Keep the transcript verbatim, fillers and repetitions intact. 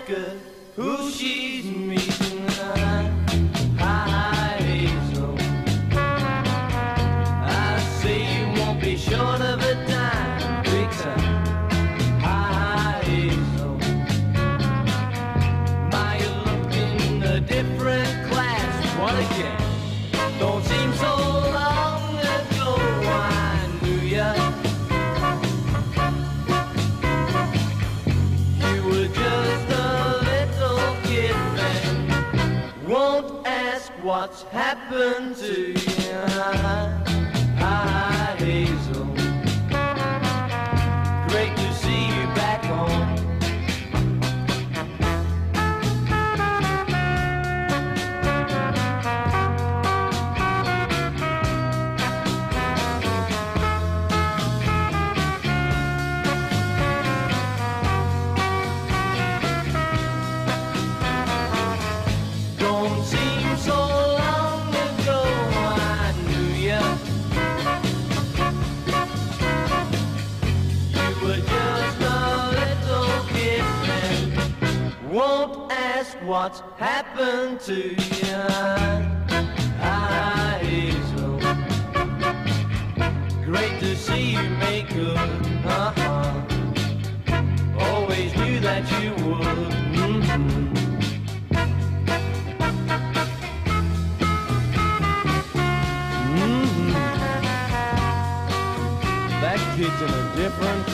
ask her who she's meeting. Hi, Hazel. I say you won't be short of a dime, big time. Hi, Hazel. My, you look in a different class. What again? Don't seem so long ago I knew ya. You were just a little kid then. Won't ask what's happened to you. Hi, Hazel. Great to see you back home. Don't seem so long ago I knew ya. You were just a little kid then. Won't ask what's happened to ya. Hi, Hazel. Great to see you make good. Uh-huh. Always knew that you would. Mm-hmm. That kid's in a different